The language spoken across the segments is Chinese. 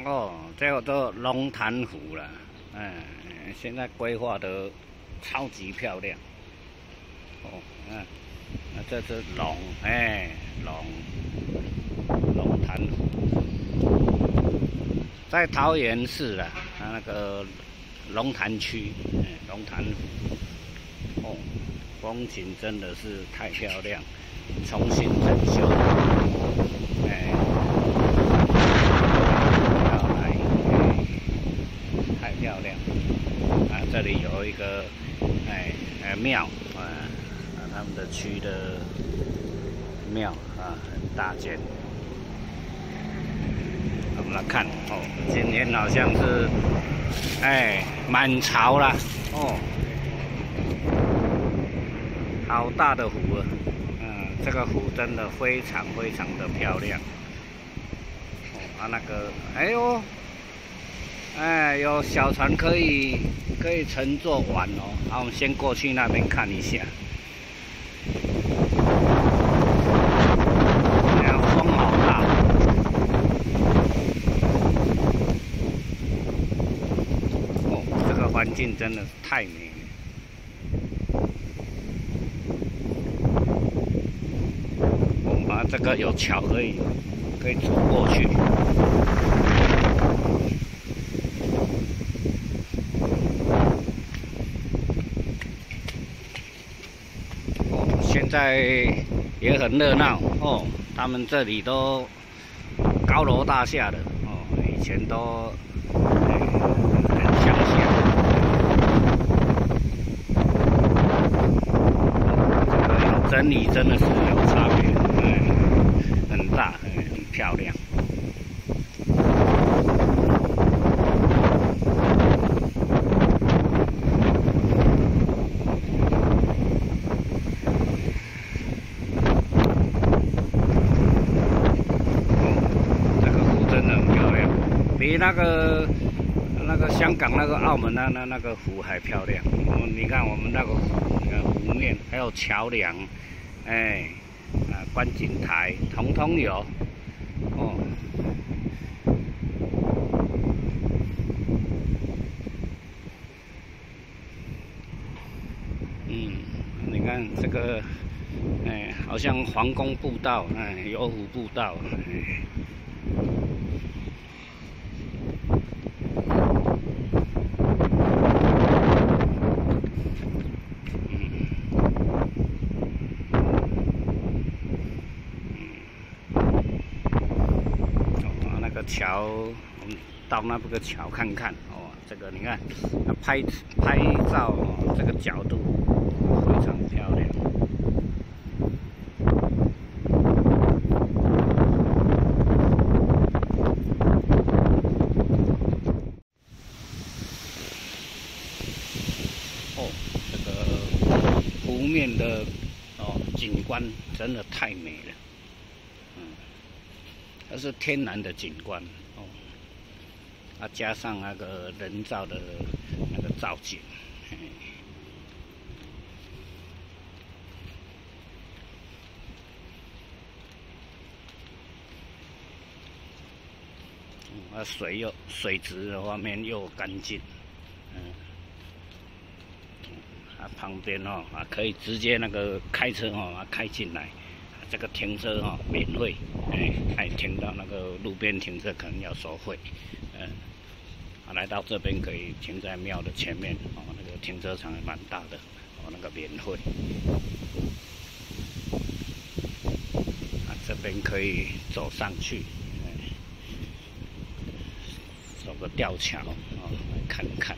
哦，这个都龙潭湖了，现在规划的超级漂亮。哦，这是龙，龙潭湖，在桃园市了，那个龙潭区，龙潭湖，哦，风景真的是太漂亮，重新整修，太漂亮啊！这里有一个庙他们的区的庙很大间。我们来看哦，今天好像是满潮了哦，好大的湖啊！这个湖真的非常非常的漂亮。哦，那个，有小船可以乘坐玩哦。好，我们先过去那边看一下。风好大。哦，这个环境真的是太美了。我们这个有桥可以走过去。现在也很热闹哦，他们这里都高楼大厦的哦，以前都很乡下。这个整理真的是有差别，很大，很漂亮。比那个香港那个澳门那个湖还漂亮。你看我们那个湖面还有桥梁，观景台统统有哦。你看这个，好像皇宫步道，游湖步道，桥，我们到那个桥看看哦。这个你看，拍照哦，这个角度非常漂亮。哦，这个湖面的景观真的太美了。它是天然的景观哦，加上那个人造的那个造景，水质的方面又干净，旁边可以直接那个开车开进来。这个停车免费，还停到那个路边停车可能要收费，来到这边可以停在庙的前面那个停车场也蛮大的那个免费，这边可以走上去，走个吊桥来看看。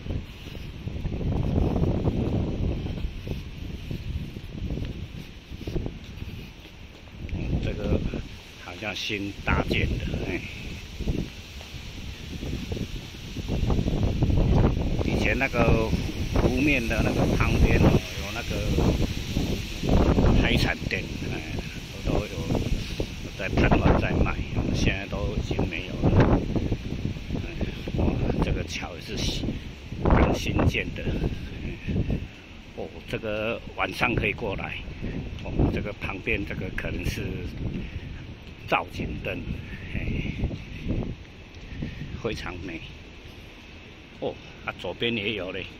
这个好像新搭建的，以前那个湖面的那个旁边有那个海产店，都有在摊贩在卖，现在都已经没有了。哇，这个桥也是刚新建的，哦，这个晚上可以过来。这个旁边这个可能是造景灯， 非常美。哦，啊，左边也有嘞。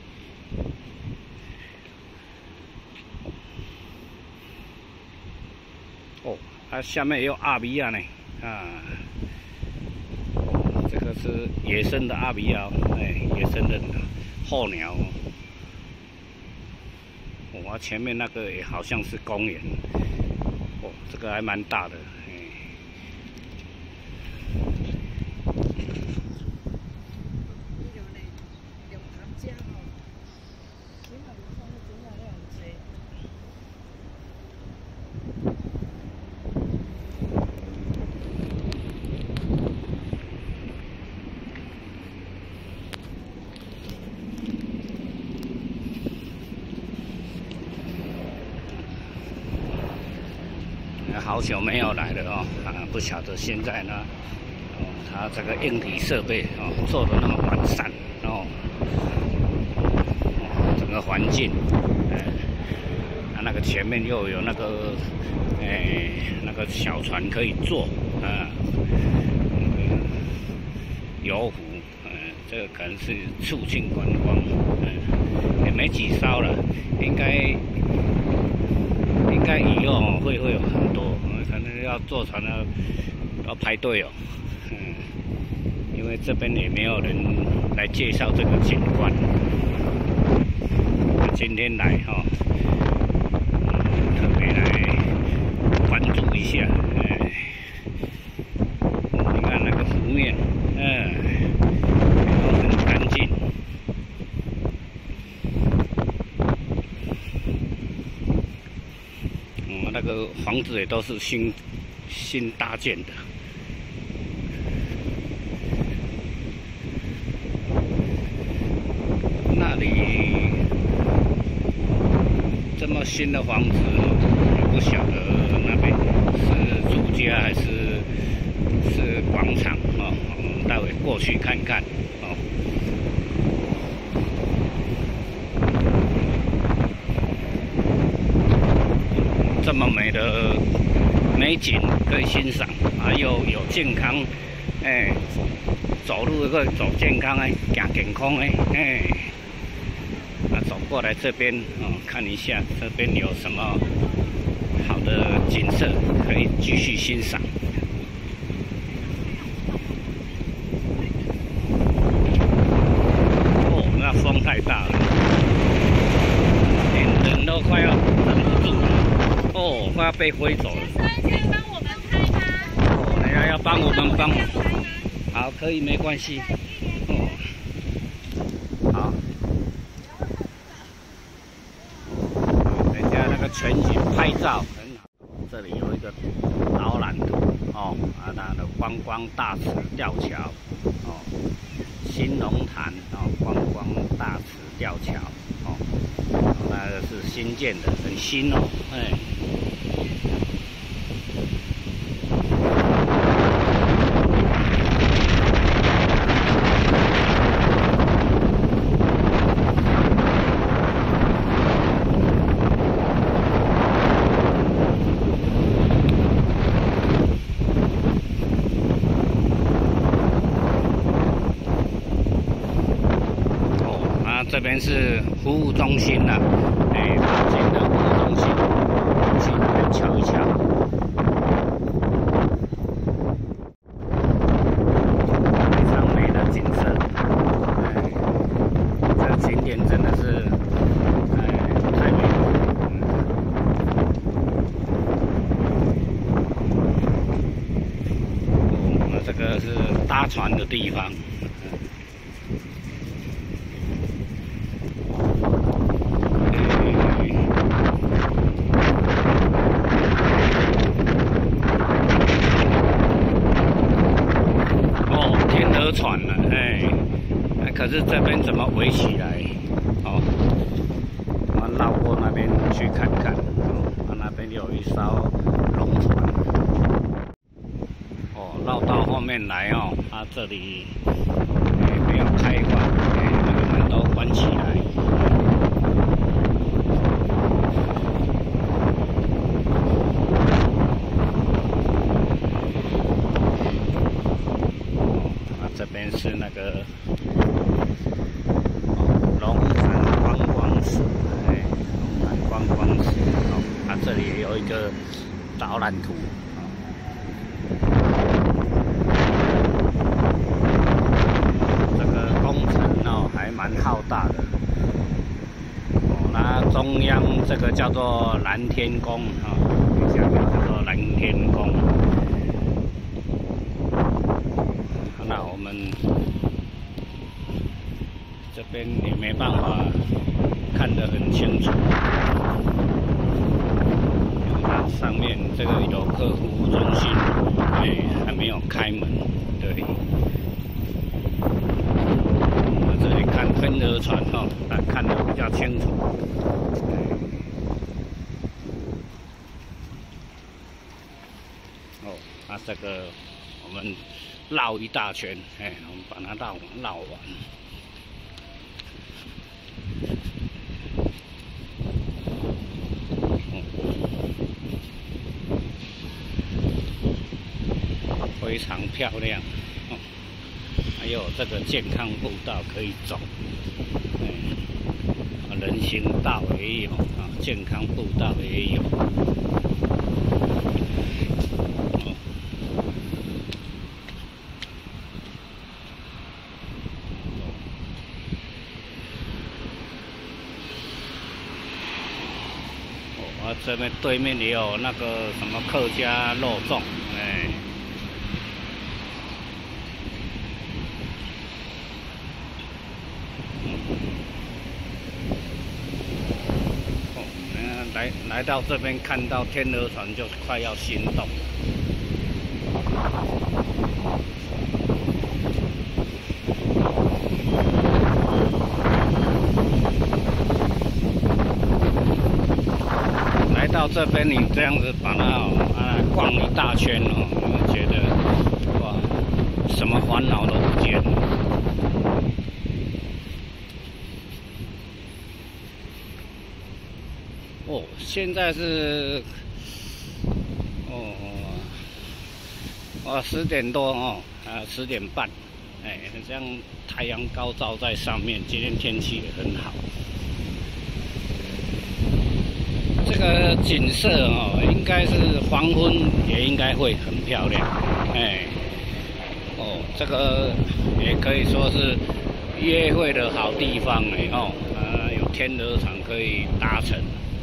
哦，它下面也有阿比亚呢，啊，这个是野生的阿比亚，野生的候鸟哦。我前面那个也好像是公园，哦，这个还蛮大的，好久没有来了哦，不晓得现在呢，它这个硬体设备做的那么完善整个环境，它那个前面又有那个，那个小船可以坐，游湖，这个可能是促进观光，也没几艘了，应该以后会有很多，可能要坐船要排队哦，因为这边也没有人来介绍这个景观，今天来特别来关注一下，你看那个湖面，都很干净。那个房子也都是新搭建的。那里这么新的房子，也不晓得那边是住家还是广场哦。我们待会过去看看哦。这么美的美景可以欣赏，又有健康，走路可以走健康行健康走过来这边看一下这边有什么好的景色可以继续欣赏。哦，那风太大了，连人都快要忍不住了。哦，快要被挥走了。先生，可以帮我们开吗？哦，人家要帮我们帮。好，可以，没关系。哦，好。人家那个全景拍照很好。这里有一个导览图哦，它的观光大池吊桥哦，新龙潭观光大池吊桥哦，那个是新建的，很新哦，这边是服务中心啦，大间的服务中心，去来瞧一瞧。非常美的景色，这个景点真的是，太美了。那这个是搭船的地方。船了，可是这边怎么围起来？哦，我们绕过那边去看看，那边有一艘龙船，绕到后面来哦，它这里没有开放，那个门都关起来。 这边是那个龙潭观光署，哎，龙潭观光署哦，它这里也有一个导览图。 还蛮浩大的哦。那中央这个叫做蓝天宫啊，下面叫做蓝天宫。那我们这边也没办法看得很清楚，它上面这个游客服务中心，哎，还没有开门，对。 看天鹅船哦，但看得比较清楚。哦，那这个我们绕一大圈，哎，我们把它绕完。非常漂亮。 还有这个健康步道可以走，人行道也有啊，健康步道也有。这边对面也有那个什么客家肉粽，哎。 来到这边看到天鹅船就快要心动。来到这边，你这样子把它逛一大圈哦，你觉得哇，什么烦恼都不见了。 哦，现在是10点多哦，10点半，哎，这样太阳高照在上面，今天天气也很好。这个景色哦，应该是黄昏也应该会很漂亮，哎，哦，这个也可以说是约会的好地方哎哦，有天鹅船可以搭乘。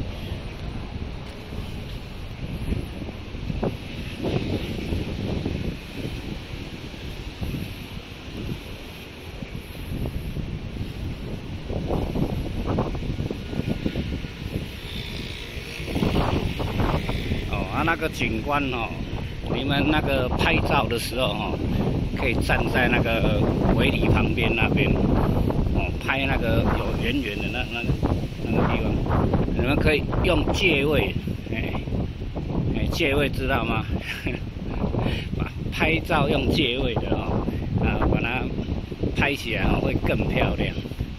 那个景观哦，你们那个拍照的时候哦，可以站在那个围篱旁边那边哦，拍那个有圆圆的那个地方，你们可以用借位，借位知道吗？拍照用借位的哦，把它拍起来哦会更漂亮。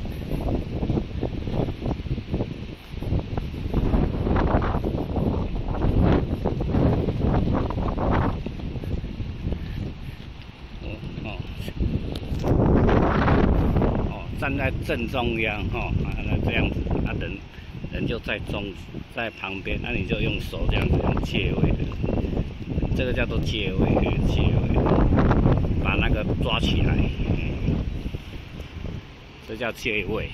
站在正中央哈，那这样子，人就在旁边，那你就用手这样子用借位的，这个叫做借位，借位，把那个抓起来，这叫借位，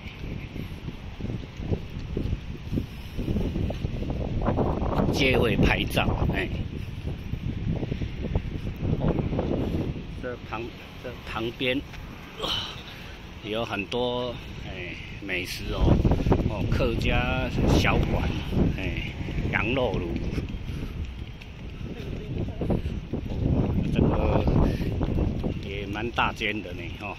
借位拍照，这旁边。 有很多美食哦，客家小馆，羊肉炉，这个也蛮大间的呢哦，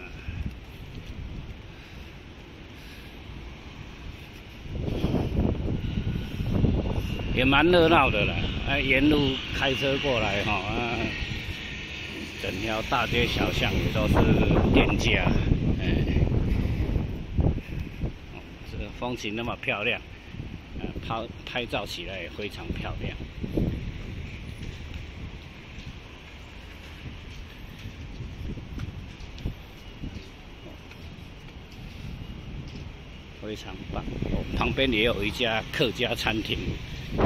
也蛮热闹的啦。沿路开车过来哈，整条大街小巷也都是店家。 这个风景那么漂亮，拍照起来也非常漂亮。 非常棒。哦，旁边也有一家客家餐厅，好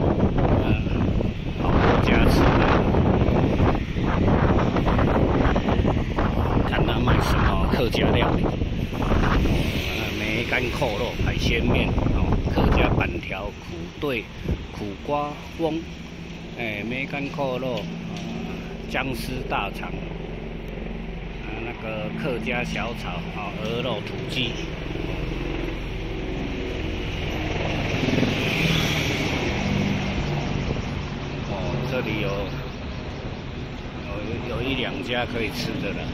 多家吃的，看他卖什么客家料理。梅干扣肉、海鲜面，哦，客家板条、苦对、苦瓜翁，梅干扣肉，姜丝大肠。那个客家小炒，鹅肉土鸡，这里有一两家可以吃的了。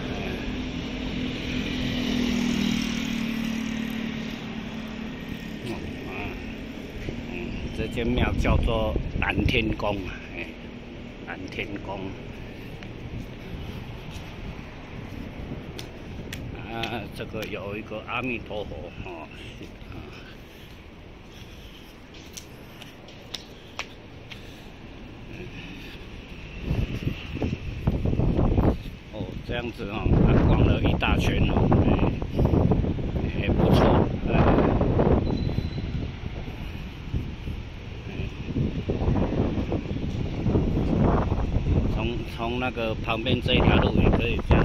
这间庙叫做蓝天宫，蓝天宫。这个有一个阿弥陀佛，这样子逛了一大圈也不错，从那个旁边这一条路也可以这样。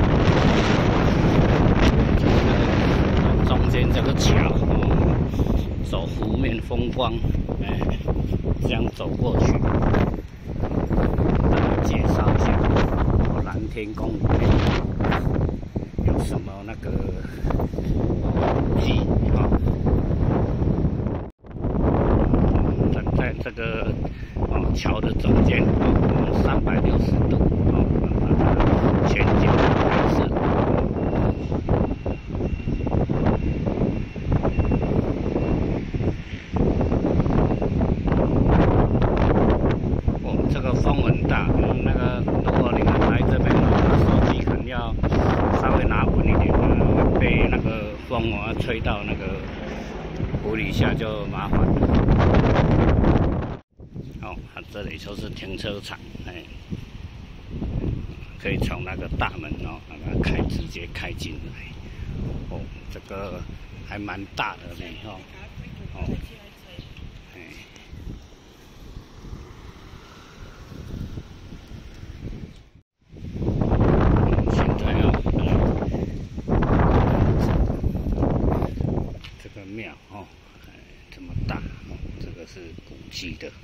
中间这个桥，走湖面风光，这样走过去。介绍一下，蓝天宫里面有什么那个鸡站在这个桥的中间，360度把它全景拍摄。这个风很大，那个如果你们来这边，手机可能要稍微拿稳一点，会被那个风吹到那个湖底下就麻烦了。好，这里就是停车场，可以从那个大门把它直接开进来。这个还蛮大的呢，庙这么大这个是古迹的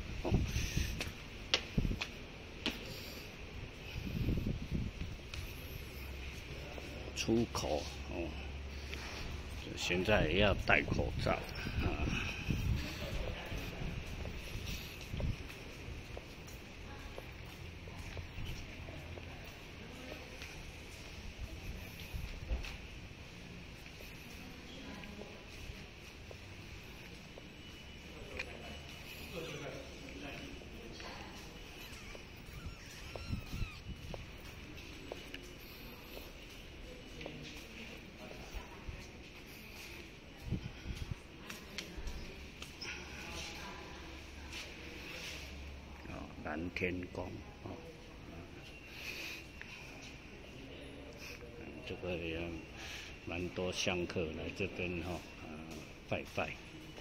出口现在也要戴口罩蓝天宫这个也蛮多香客来这边拜拜。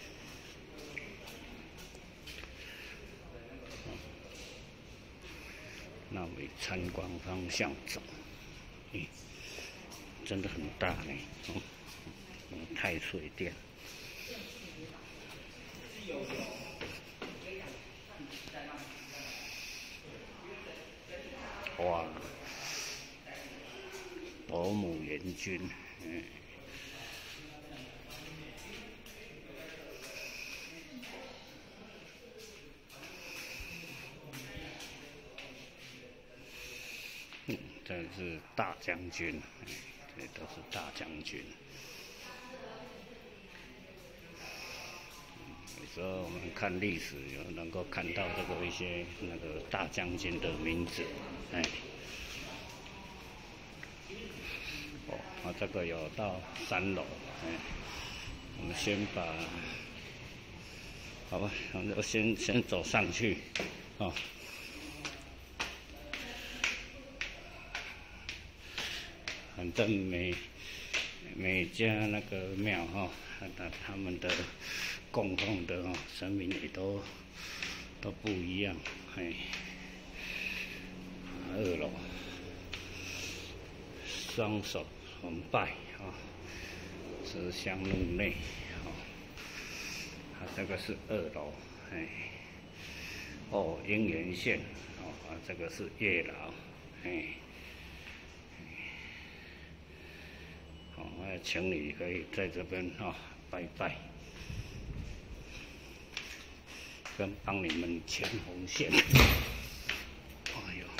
那往参观方向走，真的很大呢，太水店。哇，伯母元君，这是大将军，这都是大将军。有时候我们看历史，有能够看到这个一些那个大将军的名字，这个有到3楼，我们先把，好吧，我们就先走上去，反正每家那个庙哈，他们的供奉的神明也都不一样，嘿。2楼，双手崇拜慈香入内，这个是2楼，姻缘线，这个是月老，情侣可以在这边拜拜，跟帮你们牵红线。哎呦，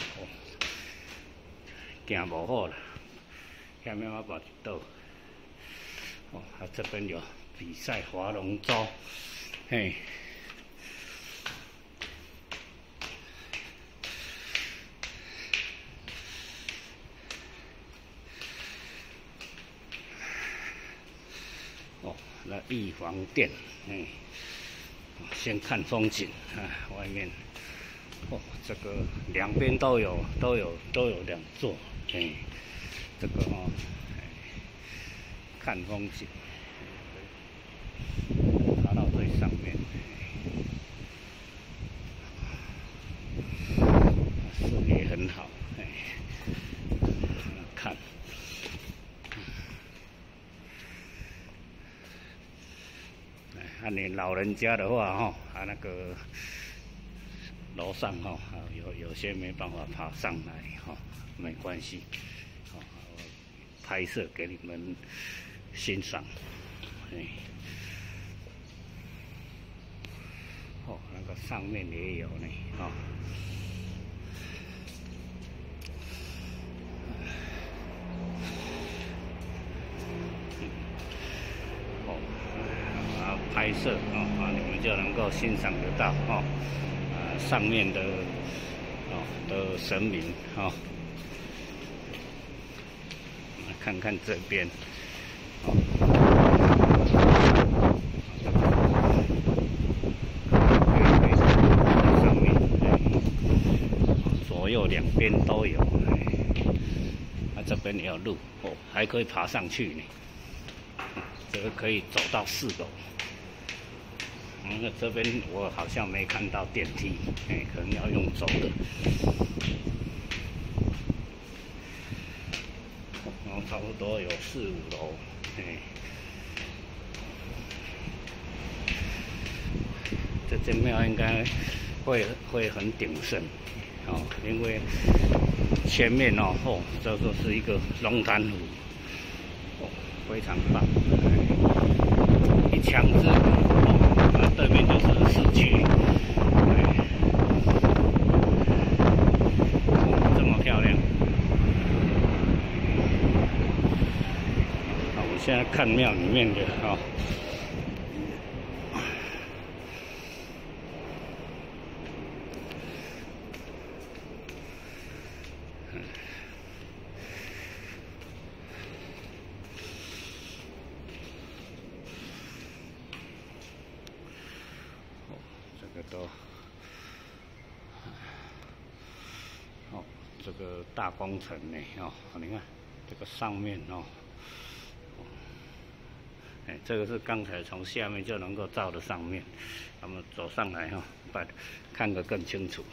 行无好啦，下面我把一道。这边有比赛划龙舟，嘿。那玉皇殿，先看风景外面，这个两边都有2座，这个看风景，爬到最上面，视野很好，看。你老人家的话那个楼上有些没办法爬上来没关系，我拍摄给你们欣赏，那个上面也有呢，拍摄你们就能够欣赏得到上面的神明看看这边上面左右两边都有，这边也有路还可以爬上去呢，这个可以走到4楼。那这边我好像没看到电梯，可能要用走的。差不多有4、5楼，这间庙应该会很鼎盛，因为前面这就是一个龙潭湖，非常棒，一墙之隔，对面就是市区，这么漂亮。我现在看庙里面的这个都这个大工程呢你看这个上面这个是刚才从下面就能够照的上面，我们走上来看得更清楚。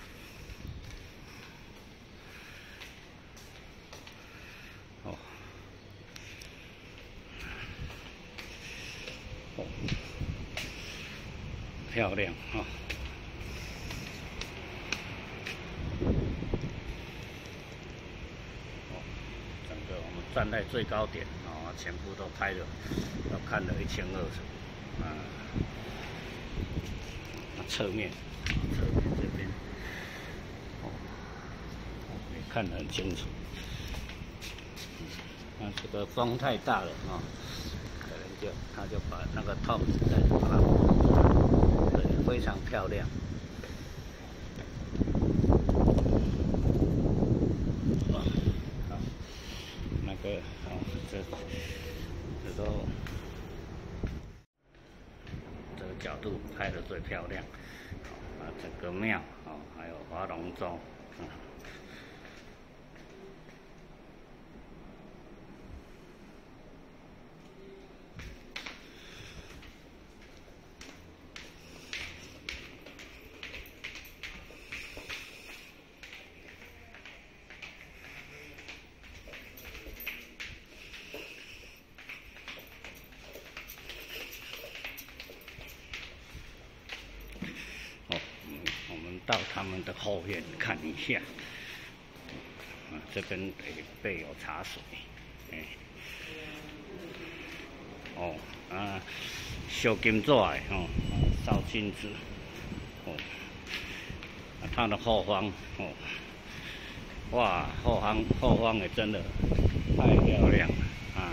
漂亮这个我们站在最高点全部都拍了，都看得一清二楚侧面这边也看得很清楚。那这个风太大了可能他就把那个套子再放，对，非常漂亮。那个这都这个角度拍得最漂亮。整个庙还有划龙舟们的后院看一下。这边备有茶水，烧金纸的烧金纸，它的后方哇，后方也真的太漂亮了啊！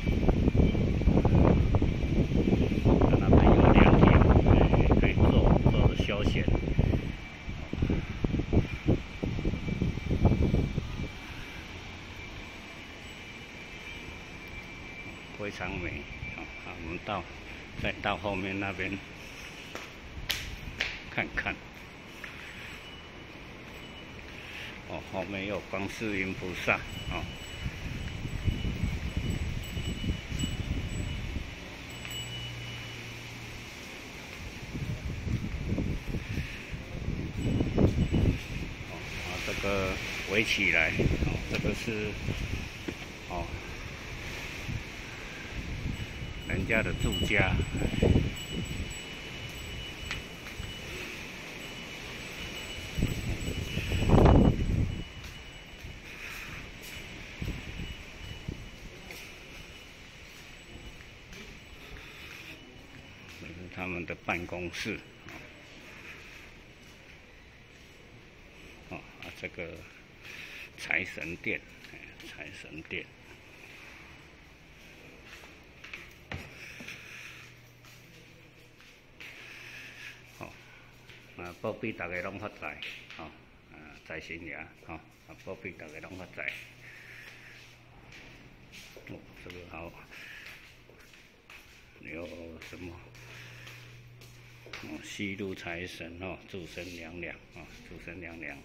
那边有凉亭，可以坐着休闲。非常美我们再到后面那边看看。后面有观世音菩萨这个围起来这个是人家的住家。这是他们的办公室这个财神殿，财神殿。保庇大家拢发财，财神爷，保庇大家拢发财。这个好，有什么？西路财神祝生娘娘祝生娘娘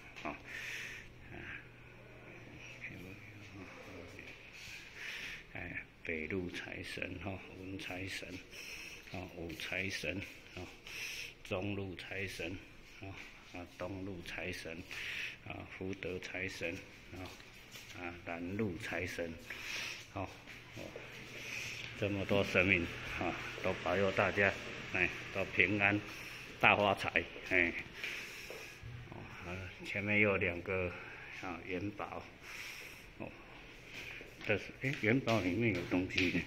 北路财神文财神武财神中路财神东路财神福德财神南路财神这么多神明都保佑大家都平安大发财前面有2个元宝这是元宝里面有东西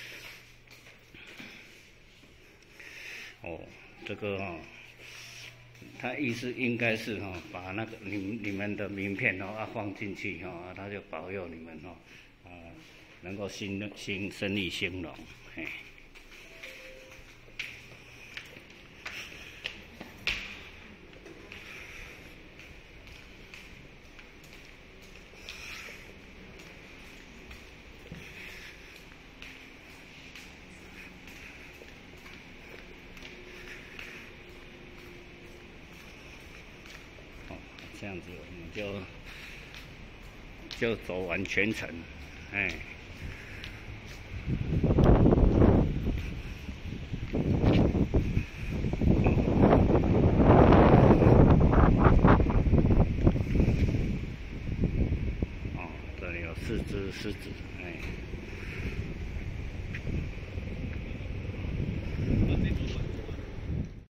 这个他意思应该是把那个你们的名片放进去他就保佑你们能够生意兴隆这样子我们就走完全程，这里有4只狮子，